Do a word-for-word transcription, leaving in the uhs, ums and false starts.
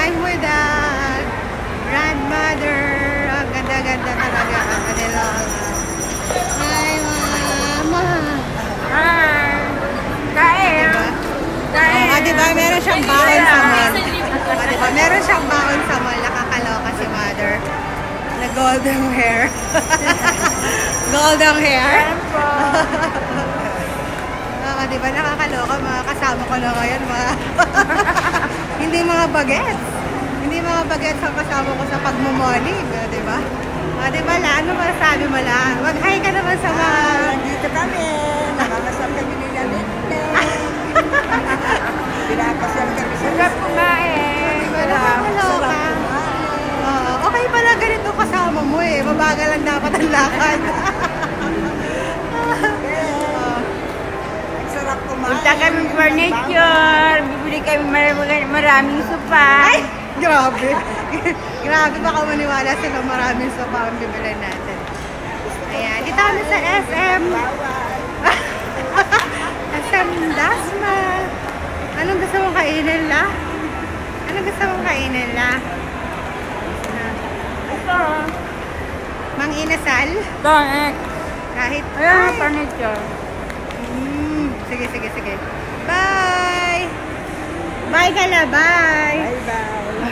I'm with the grandmother. Ang ganda-ganda talaga ang kanila. Hi, Mama. Hi. Kain. Kain. Oh, diba? Meron siyang baon sa mall. Oh, diba? Meron siyang baon sa mall. Nakakaloka si Mother. Na golden hair. Golden hair. Ah, diba? Nakakaloka. Mga kasama ko na ngayon. Mga hindi mga bagets. Hindi mga bagets ang kasama ko sa pagmumorning. Diba? Ah, diba la? Ano masasabi mo la? Mag-hi ka naman sa mga... Ah, dito kami. Nakamasal kami nila Lente. Pinapasal kami sa sarap kumain. Diba? Nakakaloka. Uh, okay pala ganito kasama mo eh. Mabagal lang dapat ang lakad. Sarap kumain. Punta kami furniture. Bibili kami maraming, maraming sopa. Ay! Grabe. Grabe, baka maniwala sila maraming sopa ang bibili natin. Ayan. Dito kami sa S M. S M Dasma. Anong gusto mong kainin la? Anong gusto mong kainin la? Ito. Mang inasal? Tonek. Kahit... Ayan, Ay! furniture. Mm, sige, sige, sige. Bye! Bye ka na, bye! Bye-bye.